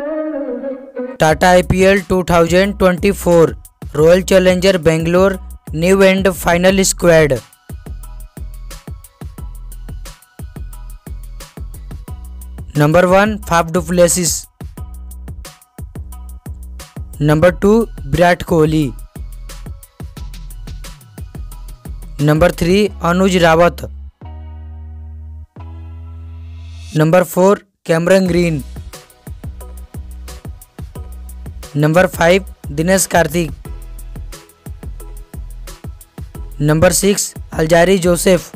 Tata IPL 2024 royal challenger Bangalore new and final squad. Number 1 Faf du Plessis. Number 2 Virat Kohli. Number 3 Anuj Rawat. Number 4 Cameron Green. Number 5 Dinesh Karthik. Number 6 Alzarri Joseph.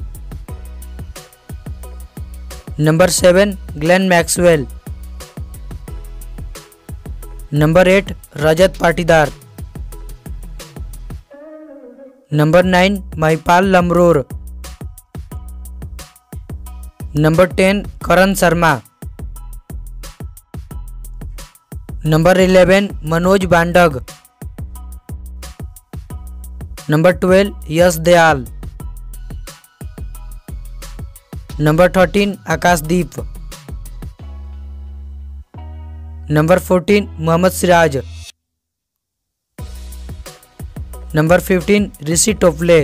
Number 7 Glenn Maxwell. Number 8 Rajat Patidar. Number 9 Mahipal Lomror. Number 10 Karan Sharma. Number 11 Manoj Bhandage. Number 12 Yash Dayal. Number 13 Akashdeep. Number 14 Mohammed Siraj. Number 15 Reece Tople.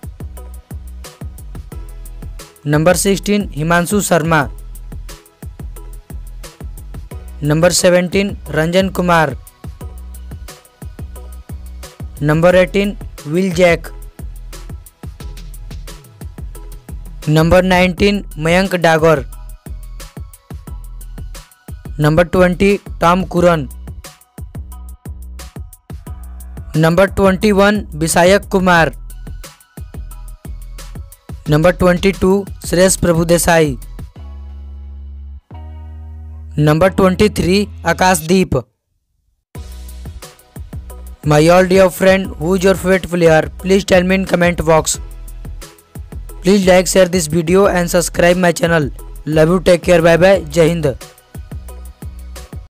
Number 16 Himanshu Sharma. Number 17 Rajan Kumar. Number 18 Will Jacks. Number 19 Mayank Dagar. Number 20 Tom Curran. Number 21 Vyshak Kumar. Number 22 Shreyas Prabhudessai. Number 23 Akashdeep. My all dear friend, who is your favorite player? Please tell me in comment box. Please like, share this video and subscribe my channel. Love you, take care, bye bye, Jai Hind.